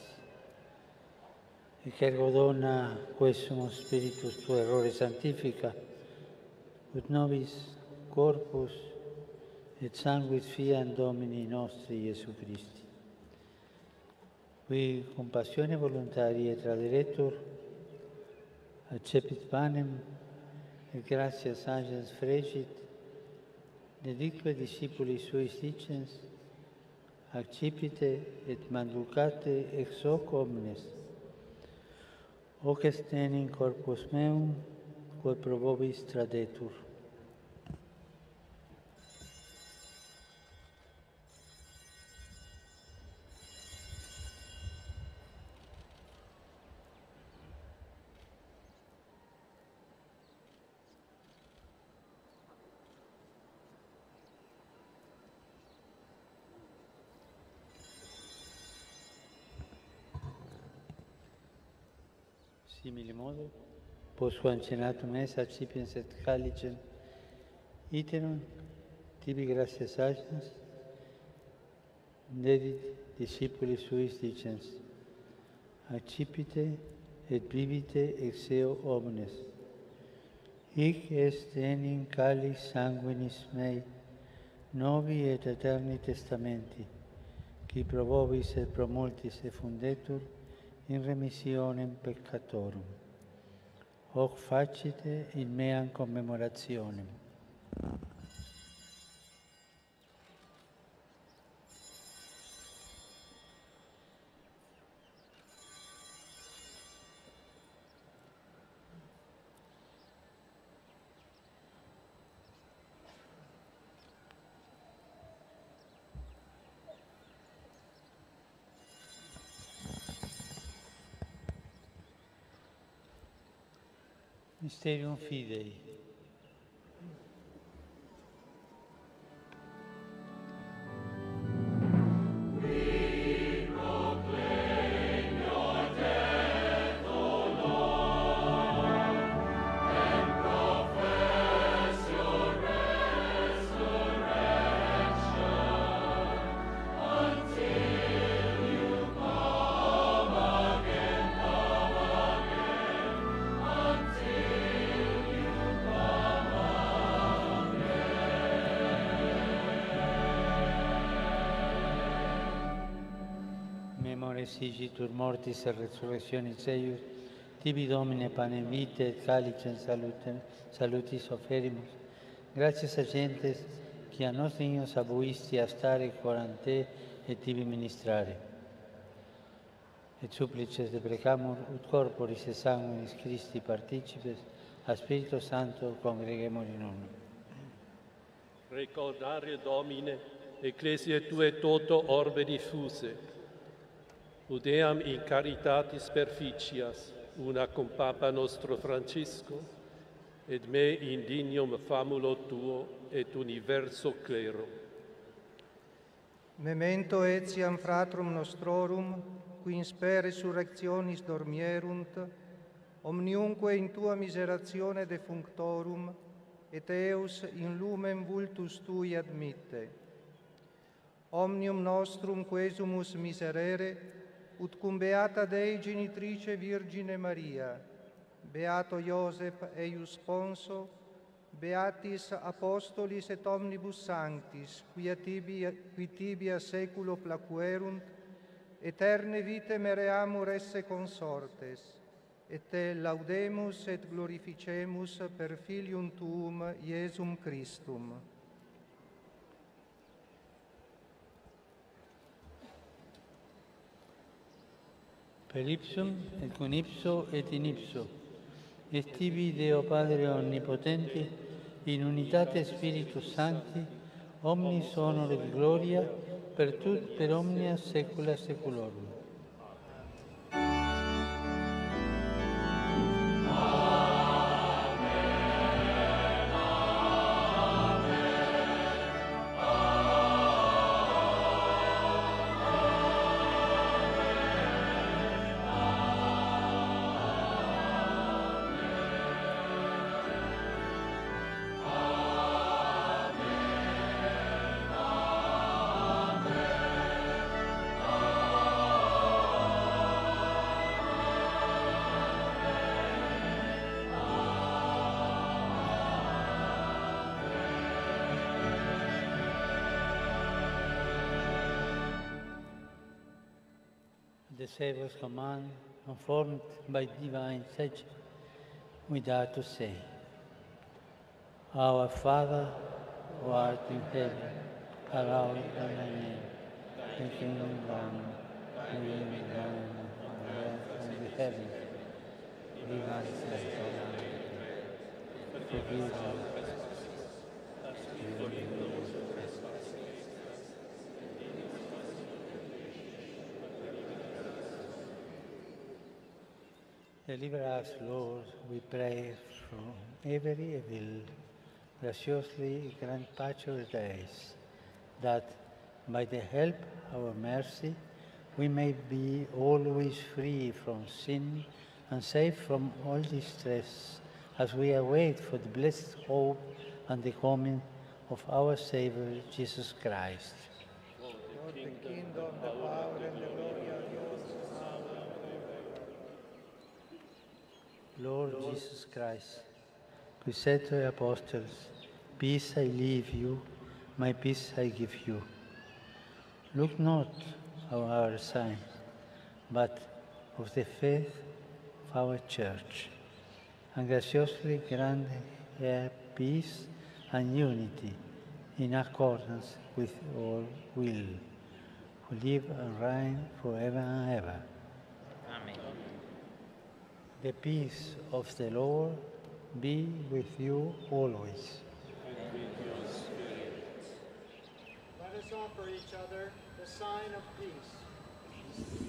Et ergo dona quesum Spiritus Tuo errore sanctifica, ut nobis corpus et sanguis fiat Domini nostri Iesu Christi. Qui con passione voluntaria traderetur, accepit panem, et gratias agens fregit, dedique discipulis suis dicens, accipite et manducate ex hoc omnes, hoc est in corpus meum, quod pro vobis tradetur. Simile modo, postquam cenatum es, accipiens et calicem, iterum tibi gratias agens, dedit discipulis suis dicens, accipite et bibite ex eo omnes. Hic est enim calis sanguinis mei, novi et eterni testamenti, qui pro vobis et pro multis effundetur in remissionem peccatorum. Hoc facite in meam commemorationem. Mysterium Fidei. Sigitur mortis et resurrectionis eius, tibi Domine panem vitae et calicem salutem, salutis offerimus. Gratias agentes, qui a nos dignos abuisti a stare coram te et tibi ministrare. Et supplices deprecamur ut corporis et sanguinis Christi participes, a Spiritu Sancto congregemur in uno. Recordare Domine, Ecclesiae Tue toto orbe diffuse, udeam in caritatis perficias, una cum Papa nostro Francisco, et me indignum famulo Tuo et universo clero. Memento etiam fratrum nostrorum, qui in spe resurrectionis dormierunt, omniunque in Tua miseratione defunctorum, et eus in lumen vultus Tui admitte. Omnium nostrum quesumus miserere, ut cum beata Dei genitrice Virgine Maria, beato Iosef eius sponso, beatis apostolis et omnibus sanctis, qui tibia, qui tibia seculo placuerunt, eterne vite mereamur esse consortes, et te laudemus et glorificemus per Filium Tuum, Iesum Christum. Per ipsum et con ipso et in ipso, et tibi Deo Padre Onnipotenti, in unitate Spiritus Sancti, omnis honor et gloria, per tut per omnia saecula saeculorum. The Savior's command, informed by divine sage, we dare to say, Our Father, who art in heaven, hallowed be thy name. Thy kingdom come, thy will be done on earth as in heaven. Give us this day our daily bread. Forgive us as we forgive those who trespass. Deliver us, Lord, we pray, from every evil. Graciously grant pacior days, that by the help of our mercy we may be always free from sin and safe from all distress, as we await for the blessed hope and the coming of our Savior, Jesus Christ. Lord, the kingdom, the power, and the glory are yours. Lord Jesus Christ, who said to the apostles, Peace I leave you, my peace I give you. Look not on our sign, but of the faith of our Church, and graciously grant her peace and unity in accordance with your will, who live and reign forever and ever. Amen. The peace of the Lord be with you always. And with your spirit. Let us offer each other the sign of peace.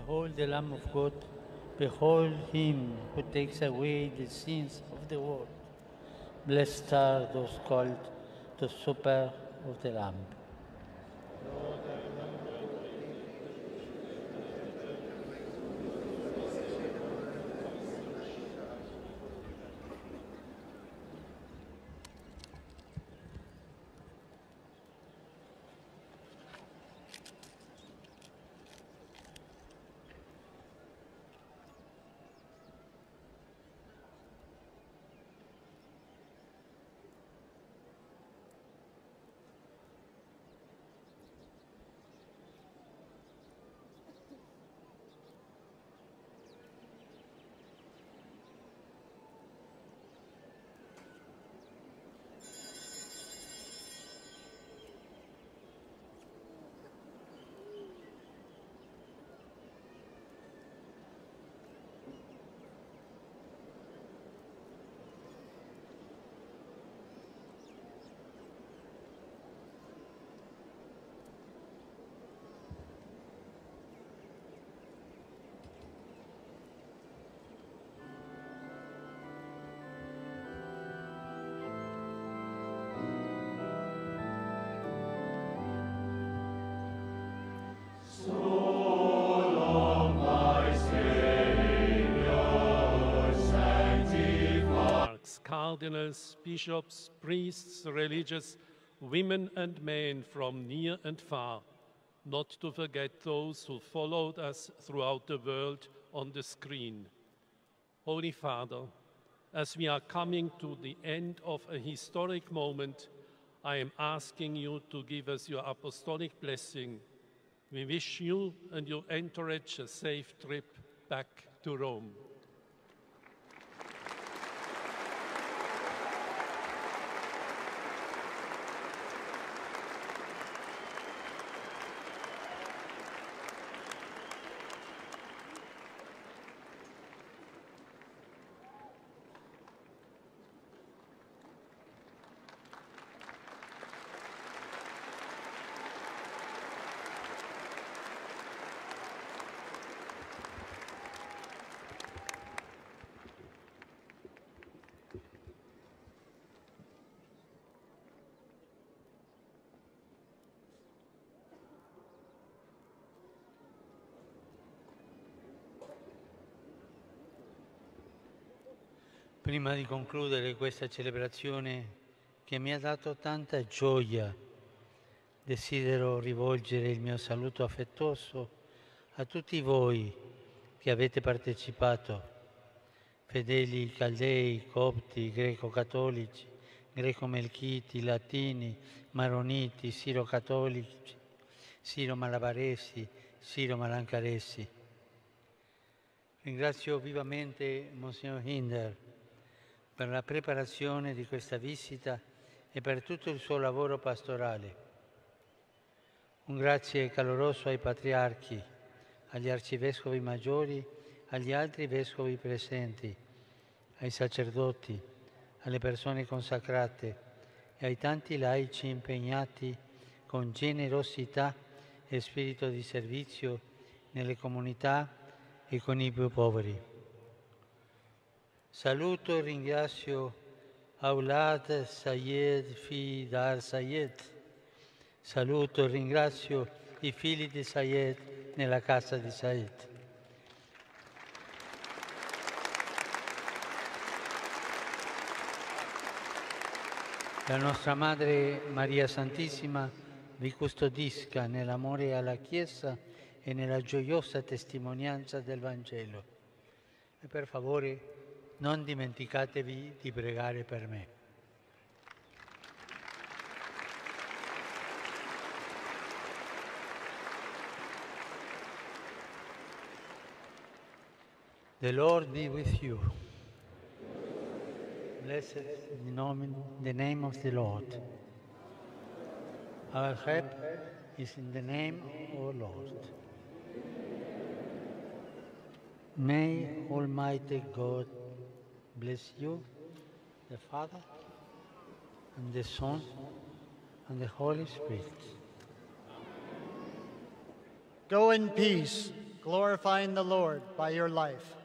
Behold the Lamb of God. Behold him who takes away the sins of the world. Blessed are those called to supper of the Lamb. Cardinals, bishops, priests, religious, women and men from near and far, not to forget those who followed us throughout the world on the screen. Holy Father, as we are coming to the end of a historic moment, I am asking you to give us your apostolic blessing. We wish you and your entourage a safe trip back to Rome. Prima di concludere questa celebrazione che mi ha dato tanta gioia, desidero rivolgere il mio saluto affettuoso a tutti voi che avete partecipato, fedeli caldei, copti, greco-cattolici, greco-melchiti, latini, maroniti, siro-cattolici, siro-malabaresi, siro-malancaresi. Ringrazio vivamente Monsignor Hinder per la preparazione di questa visita e per tutto il suo lavoro pastorale. Un grazie caloroso ai patriarchi, agli arcivescovi maggiori, agli altri vescovi presenti, ai sacerdoti, alle persone consacrate e ai tanti laici impegnati con generosità e spirito di servizio nelle comunità e con i più poveri. Saluto e ringrazio Aulad Sayed Fi Dar Sayed. Saluto e ringrazio i figli di Sayed nella casa di Sayed. La nostra Madre Maria Santissima vi custodisca nell'amore alla Chiesa e nella gioiosa testimonianza del Vangelo. E per favore non dimenticatevi di pregare per me. The Lord be with you. Blessed in the name of the Lord. Our help is in the name of our Lord. May Almighty God bless you, the Father, and the Son, and the Holy Spirit. Go in peace. glorifying the Lord by your life.